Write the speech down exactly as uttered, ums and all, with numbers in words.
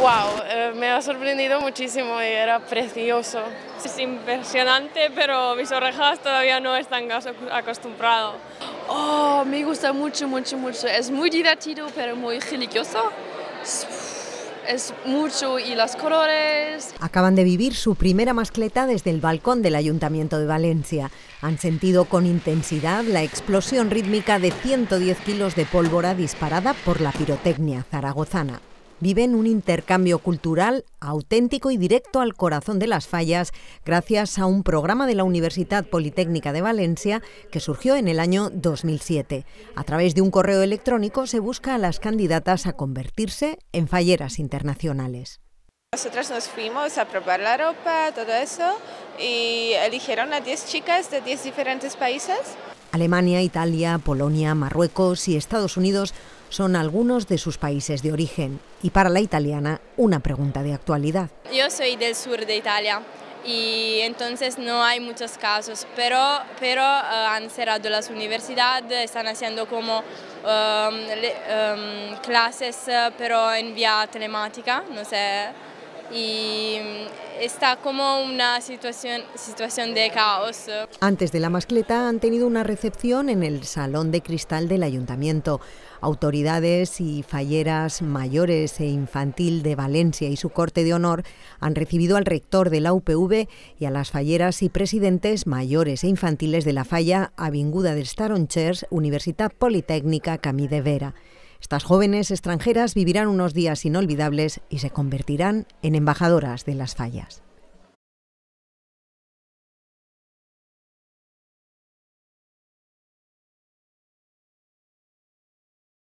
Wow, eh, me ha sorprendido muchísimo y era precioso. Es impresionante, pero mis orejas todavía no están acostumbradas. Oh, me gusta mucho, mucho, mucho. Es muy divertido, pero muy religioso. Es mucho y los colores. Acaban de vivir su primera mascleta desde el balcón del Ayuntamiento de Valencia. Han sentido con intensidad la explosión rítmica de ciento diez kilos de pólvora disparada por la pirotecnia zaragozana. Viven un intercambio cultural auténtico y directo al corazón de las fallas gracias a un programa de la Universitat Politécnica de Valencia que surgió en el año dos mil siete. A través de un correo electrónico se busca a las candidatas a convertirse en falleras internacionales. Nosotras nos fuimos a probar la ropa, todo eso, y eligieron a diez chicas de diez diferentes países. Alemania, Italia, Polonia, Marruecos y Estados Unidos son algunos de sus países de origen. Y para la italiana, una pregunta de actualidad. Yo soy del sur de Italia y entonces no hay muchos casos, pero, pero uh, han cerrado las universidades, están haciendo como um, le, um, clases, pero en vía telemática, no sé. Y está como una situación, situación de caos. Antes de la mascleta han tenido una recepción en el Salón de Cristal del Ayuntamiento. Autoridades y falleras mayores e infantil de Valencia y su corte de honor han recibido al rector de la U P V y a las falleras y presidentes mayores e infantiles de la falla Avinguda dels Tarongers, Universitat Politécnica Camí de Vera. Estas jóvenes extranjeras vivirán unos días inolvidables y se convertirán en embajadoras de las fallas.